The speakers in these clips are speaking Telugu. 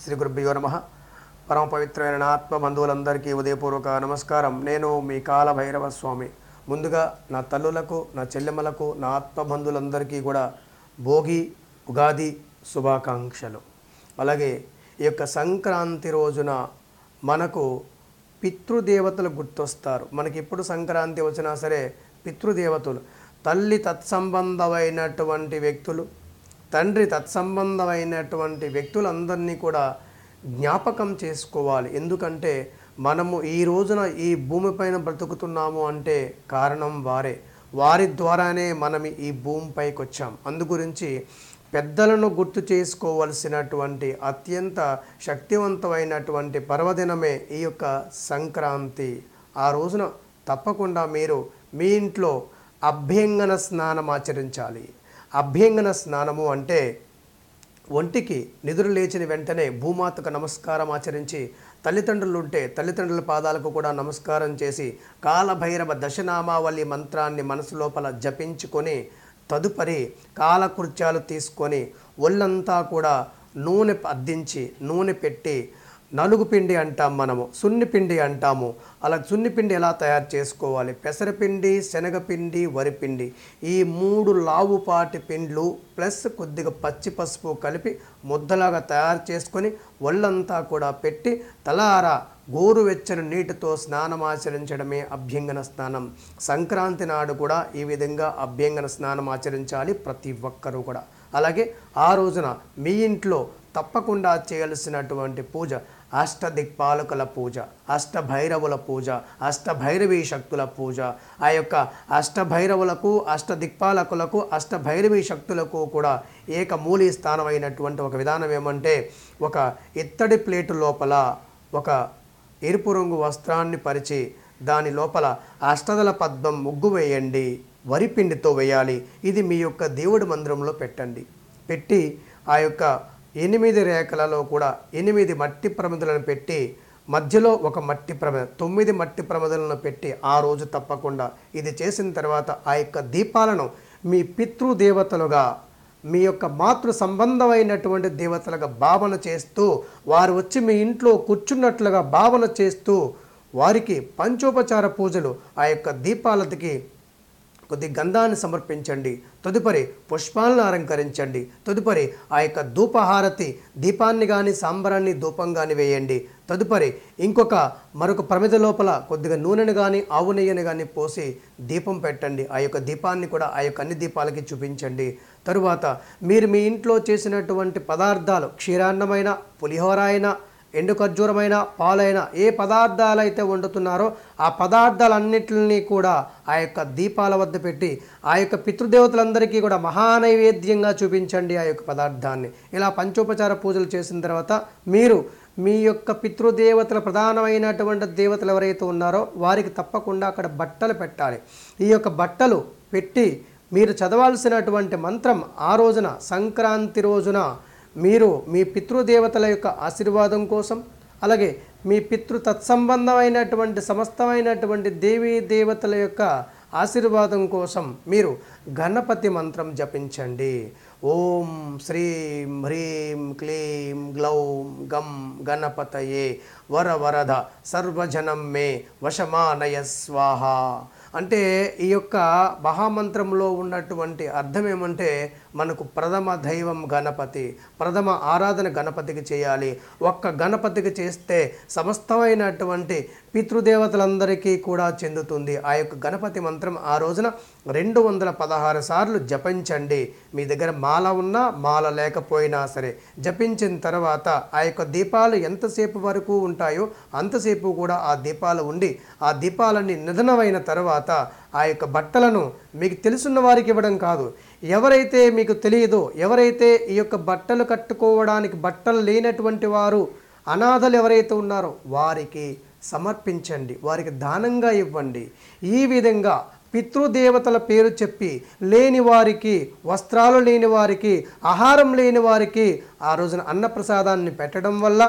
శ్రీ గురుభ్యో నమః. పరమ పవిత్రమైన ఆత్మ బంధువులందరికీ ఉదయపూర్వక నమస్కారం. నేను మీ కాలభైరవ స్వామి. ముందుగా నా తల్లులకు, నా చెల్లెమ్మలకు, నా ఆత్మ బంధువులందరికీ కూడా భోగి ఉగాది శుభాకాంక్షలు. అలాగే ఈ యొక్క సంక్రాంతి రోజున మనకు పితృదేవతలు గుర్తొస్తారు. మనకి ఎప్పుడు సంక్రాంతి వచ్చినా సరే పితృదేవతలు, తల్లి తత్సంబంధమైనటువంటి వ్యక్తులు, తండ్రి తత్సంబంధమైనటువంటి వ్యక్తులందరినీ కూడా జ్ఞాపకం చేసుకోవాలి. ఎందుకంటే మనము ఈ రోజున ఈ భూమిపైన బ్రతుకుతున్నాము అంటే కారణం వారి ద్వారానే మనం ఈ భూమిపైకి వచ్చాం. అందుగురించి పెద్దలను గుర్తు చేసుకోవలసినటువంటి అత్యంత శక్తివంతమైనటువంటి పర్వదినమే ఈ యొక్క సంక్రాంతి. ఆ రోజున తప్పకుండా మీరు మీ ఇంట్లో అభ్యంగన స్నానం ఆచరించాలి. అభ్యంగన స్నానము అంటే ఒంటికి నిద్ర లేచిన వెంటనే భూమాతకు నమస్కారం ఆచరించి, తల్లిదండ్రులు ఉంటే తల్లిదండ్రుల పాదాలకు కూడా నమస్కారం చేసి, కాలభైరవ దశనామావళి మంత్రాన్ని మనసు లోపల జపించుకొని, తదుపరి కాలకృత్యాలు తీసుకొని ఒళ్ళంతా కూడా నూనె అద్దించి నూనె పెట్టి, నలుగు పిండి అంటాం మనము, సున్నిపిండి అంటాము. అలా సున్నిపిండి ఎలా తయారు చేసుకోవాలి? పెసరపిండి, శనగపిండి, వరిపిండి, ఈ 3 లావుపాటి పిండ్లు ప్లస్ కొద్దిగా పచ్చి పసుపు కలిపి ముద్దలాగా తయారు చేసుకొని ఒళ్ళంతా కూడా పెట్టి తలారా గోరువెచ్చని నీటితో స్నానం ఆచరించడమే అభ్యంగన స్నానం. సంక్రాంతి నాడు కూడా ఈ విధంగా అభ్యంగన స్నానం ఆచరించాలి ప్రతి ఒక్కరూ కూడా. అలాగే ఆ రోజున మీ ఇంట్లో తప్పకుండా చేయాల్సినటువంటి పూజ అష్టదిక్పాలకుల పూజ, అష్టభైరవుల పూజ, అష్టభైరవీ శక్తుల పూజ. ఆ యొక్క అష్టభైరవులకు, అష్టదిక్పాలకులకు, అష్టభైరవీ శక్తులకు కూడా ఏకమూలి స్థానమైనటువంటి ఒక విధానం ఏమంటే, ఒక ఇత్తడి ప్లేటు లోపల ఒక ఎరుపు రంగు వస్త్రాన్ని పరిచి దాని లోపల అష్టదళ పద్మం ముగ్గు వేయండి. వరిపిండితో వేయాలి. ఇది మీ యొక్క దేవుడి మందిరంలో పెట్టండి. పెట్టి ఆ యొక్క 8 రేఖలలో కూడా 8 మట్టి ప్రమిదలను పెట్టి, మధ్యలో ఒక మట్టి ప్రమిద, 9 మట్టి ప్రమిదలను పెట్టి ఆ రోజు తప్పకుండా ఇది చేసిన తర్వాత ఆ యొక్క దీపాలను మీ పితృదేవతలుగా, మీ యొక్క మాతృ సంబంధమైనటువంటి దేవతలుగా భావన చేస్తూ, వారు వచ్చి మీ ఇంట్లో కూర్చున్నట్లుగా భావన చేస్తూ వారికి పంచోపచార పూజలు, ఆ యొక్క దీపాలకి కొద్ది గంధాన్ని సమర్పించండి. తదుపరి పుష్పాలను అలంకరించండి. తదుపరి ఆ యొక్క ధూపహారతి దీపాన్ని కానీ సాంబ్రాన్ని ధూపం కానీ వేయండి. తదుపరి మరొక ప్రమిద లోపల కొద్దిగా నూనెను కానీ ఆవు నెయ్యిని కానీ పోసి దీపం పెట్టండి. ఆ యొక్క దీపాన్ని కూడా ఆ యొక్క అన్ని దీపాలకి చూపించండి. తరువాత మీరు మీ ఇంట్లో చేసినటువంటి పదార్థాలు, క్షీరాన్నమైన, పులిహోర అయినా, ఎండు ఖర్జూరమైన, పాలైన, ఏ పదార్థాలు అయితే వండుతున్నారో ఆ పదార్థాలన్నింటినీ కూడా ఆ యొక్క దీపాల వద్ద పెట్టి ఆ యొక్క పితృదేవతలందరికీ కూడా మహానైవేద్యంగా చూపించండి ఆ యొక్క పదార్థాన్ని. ఇలా పంచోపచార పూజలు చేసిన తర్వాత మీరు మీ యొక్క పితృదేవతల ప్రధానమైనటువంటి దేవతలు ఎవరైతే ఉన్నారో వారికి తప్పకుండా అక్కడ బట్టలు పెట్టాలి. ఈ యొక్క బట్టలు పెట్టి మీరు చదవాల్సినటువంటి మంత్రం ఆ రోజున, సంక్రాంతి రోజున, మీరు మీ పితృదేవతల యొక్క ఆశీర్వాదం కోసం, అలాగే మీ తత్సంబంధమైనటువంటి సమస్తమైనటువంటి దేవీ దేవతల యొక్క ఆశీర్వాదం కోసం మీరు గణపతి మంత్రం జపించండి. ఓం శ్రీం హ్రీం క్లీం గ్లౌం గం గణపతయే వరవరద సర్వజనం మే వశమానయ స్వాహ. అంటే ఈ యొక్క మహామంత్రంలో ఉన్నటువంటి అర్థం ఏమంటే, మనకు ప్రథమ దైవం గణపతి, ప్రథమ ఆరాధన గణపతికి చేయాలి. ఒక్క గణపతికి చేస్తే సమస్తమైనటువంటి పితృదేవతలందరికీ కూడా చెందుతుంది. ఆ యొక్క గణపతి మంత్రం ఆ రోజున 216 సార్లు జపించండి. మీ దగ్గర మాల ఉన్నా, మాల లేకపోయినా సరే జపించిన తర్వాత ఆ యొక్క దీపాలు ఎంతసేపు వరకు ఉంటాయో అంతసేపు కూడా ఆ దీపాలు ఉండి, ఆ దీపాలన్నీ నిధనమైన తర్వాత ఆ యొక్క బట్టలను మీకు తెలుసున్న వారికి ఇవ్వడం కాదు, ఎవరైతే మీకు తెలియదో, ఎవరైతే ఈ యొక్క బట్టలు కట్టుకోవడానికి బట్టలు లేనటువంటి వారు, అనాథలు ఎవరైతే ఉన్నారో వారికి సమర్పించండి, వారికి దానంగా ఇవ్వండి. ఈ విధంగా పితృదేవతల పేరు చెప్పి లేని వారికి, వస్త్రాలు లేని వారికి, ఆహారం లేని వారికి ఆ రోజున అన్నప్రసాదాన్ని పెట్టడం వల్ల,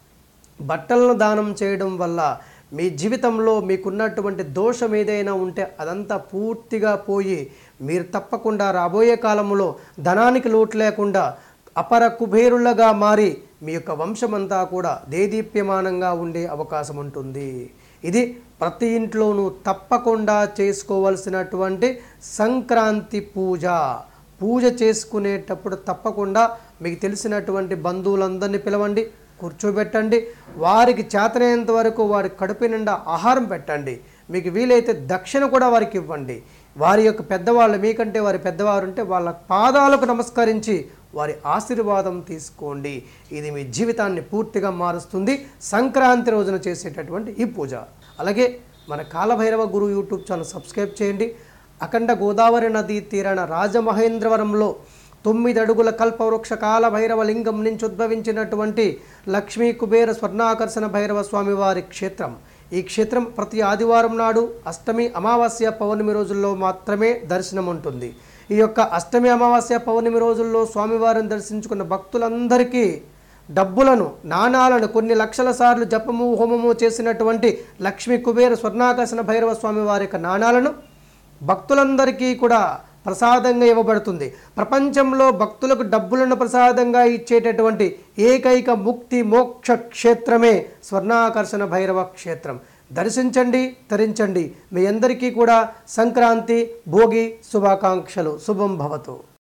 బట్టలను దానం చేయడం వల్ల మీ జీవితంలో మీకున్నటువంటి దోషం ఏదైనా ఉంటే అదంతా పూర్తిగా పోయి మీరు తప్పకుండా రాబోయే కాలంలో ధనానికి లోటు లేకుండా అపర కుబేరులుగా మారి మీ యొక్క వంశమంతా కూడా దేదీప్యమానంగా ఉండే అవకాశం ఉంటుంది. ఇది ప్రతి ఇంట్లోనూ తప్పకుండా చేసుకోవాల్సినటువంటి సంక్రాంతి పూజ. పూజ చేసుకునేటప్పుడు తప్పకుండా మీకు తెలిసినటువంటి బంధువులందరినీ పిలవండి, కూర్చోబెట్టండి, వారికి చేతనైనంత వరకు వారి కడుపు నిండా ఆహారం పెట్టండి. మీకు వీలైతే దక్షిణ కూడా వారికి ఇవ్వండి. వారి యొక్క పెద్దవాళ్ళు, మీకంటే వారి పెద్దవారు ఉంటే వాళ్ళ పాదాలకు నమస్కరించి వారి ఆశీర్వాదం తీసుకోండి. ఇది మీ జీవితాన్ని పూర్తిగా మారుస్తుంది. సంక్రాంతి రోజున చేసేటటువంటి ఈ పూజ. అలాగే మన Kalabhairava Guru YouTube channel subscribe చేయండి. అఖండ గోదావరి నదీ తీరాన రాజమహేంద్రవరంలో 9 అడుగుల కల్పవృక్ష కాలభైరవ లింగం నుంచి ఉద్భవించినటువంటి లక్ష్మీ కుబేర స్వర్ణాకర్షణ భైరవ స్వామి వారి క్షేత్రం. ఈ క్షేత్రం ప్రతి ఆదివారం నాడు అష్టమి, అమావాస్య, పౌర్ణమి రోజుల్లో మాత్రమే దర్శనం ఉంటుంది. ఈ యొక్క అష్టమి, అమావాస్య, పౌర్ణమి రోజుల్లో స్వామివారిని దర్శించుకున్న భక్తులందరికీ డబ్బులను, నాణాలను, కొన్ని లక్షల సార్లు జపము హోమము చేసినటువంటి లక్ష్మీ కుబేర స్వర్ణాకర్షణ భైరవ స్వామి వారి యొక్క నాణాలను భక్తులందరికీ కూడా ప్రసాదంగా ఇవ్వబడుతుంది. ప్రపంచంలో భక్తులకు డబ్బులను ప్రసాదంగా ఇచ్చేటటువంటి ఏకైక ముక్తి మోక్ష క్షేత్రమే స్వర్ణాకర్షణ భైరవ క్షేత్రం. దర్శించండి, తరించండి. మీ అందరికీ కూడా సంక్రాంతి, భోగి శుభాకాంక్షలు. శుభం భవతు.